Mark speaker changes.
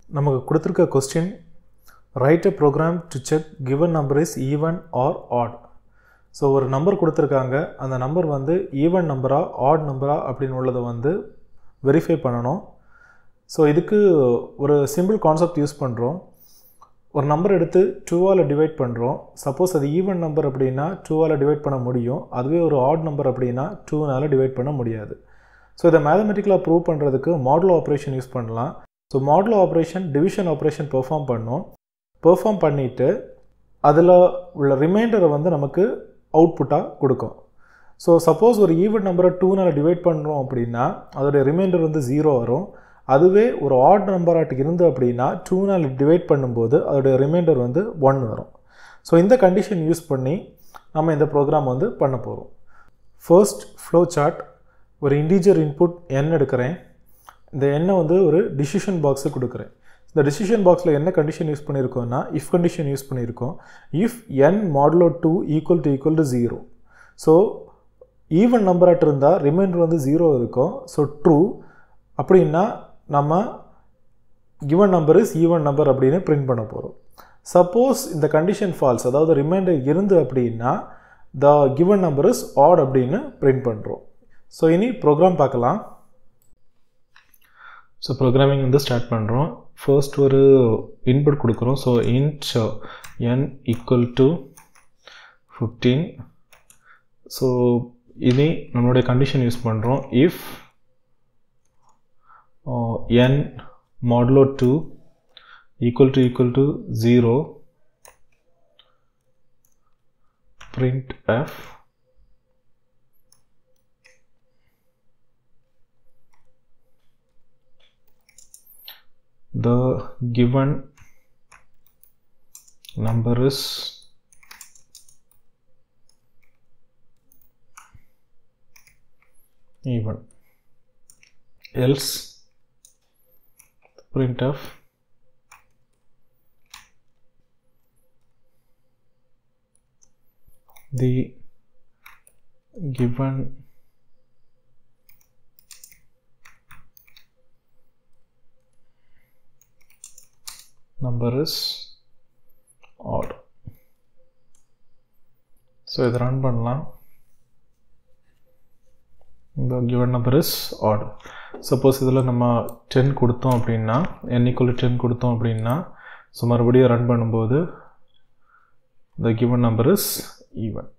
Speaker 1: நமக்கு கொடுத்திருக்க question write a program to check given number is even or odd. So ஒரு number கொடுத்துருக்காங்க, அந்த நம்பர் வந்து ஈவன் நம்பரா ஆட் நம்பரா அப்படின்னு உள்ளதை வந்து வெரிஃபை பண்ணணும். ஸோ இதுக்கு ஒரு சிம்பிள் கான்செப்ட் யூஸ் பண்ணுறோம். ஒரு நம்பர் எடுத்து 2ஆல் டிவைட் பண்ணுறோம். சப்போஸ் அது ஈவன் நம்பர் அப்படின்னா 2ஆல் டிவைட் பண்ண முடியும். அதுவே ஒரு ஆட் நம்பர் அப்படின்னா 2னால் டிவைட் பண்ண முடியாது. ஸோ இதை மேத்தமெட்டிக்கலாக ப்ரூவ் பண்ணுறதுக்கு மாடுலோ ஆப்ரேஷன் யூஸ் பண்ணலாம். So modulo operation division operation perform பண்ணிவிட்டு அதில் உள்ள ரிமைண்டரை வந்து நமக்கு அவுட்புட்டாக கொடுக்கும். ஸோ சப்போஸ் ஒரு ஈவன் நம்பரை 2னால் டிவைட் பண்ணுறோம் அப்படின்னா அதோடைய ரிமைண்டர் வந்து 0 வரும். அதுவே ஒரு ஆட் நம்பராட்டு இருந்து அப்படின்னா 2னால் டிவைட் பண்ணும்போது அதோடைய ரிமைண்டர் வந்து 1 வரும். ஸோ இந்த கண்டிஷன் யூஸ் பண்ணி நம்ம இந்த ப்ரோக்ராம் வந்து பண்ண போகிறோம். ஃபர்ஸ்ட் ஃப்ளோ சார்ட், ஒரு இன்டீஜர் இன்புட் n எடுக்கிறேன். இந்த எண்ணை வந்து ஒரு டிசிஷன் பாக்ஸு கொடுக்குறேன். இந்த டிசிஷன் பாக்ஸில் என்ன கண்டிஷன் யூஸ் பண்ணியிருக்கோம்னா இஃப் கண்டிஷன் யூஸ் பண்ணியிருக்கோம். If n modulo 2 equal to 0. So even நம்பராட்டு இருந்தால் ரிமைண்டர் வந்து 0 இருக்கும். ஸோ ட்ரூ அப்படின்னா நம்ம given number is even number அப்படின்னு பிரிண்ட் பண்ண போகிறோம். சப்போஸ் இந்த கண்டிஷன் ஃபால்ஸ், அதாவது ரிமைண்டர் இருந்து அப்படின்னா the given number is odd அப்படின்னு பிரிண்ட் பண்ணுறோம். ஸோ இனி ப்ரோக்ராம் பார்க்கலாம். ஸோ ப்ரோக்ராமிங் வந்து ஸ்டார்ட் பண்ணுறோம். ஃபர்ஸ்ட் ஒரு இன்புட் கொடுக்குறோம். So int n equal to 15. So இனி நம்மளுடைய கண்டிஷன் யூஸ் பண்ணுறோம். If n modulo 2 equal to 0 print f the given number is even, else printf the given number is odd. So இதை run பண்ணலாம். இந்த given number is odd. Suppose இதில் நம்ம 10 கொடுத்தோம் அப்படின்னா n = 10 கொடுத்தோம் அப்படின்னா ஸோ மறுபடியும் ரன் பண்ணும்போது the given number is even.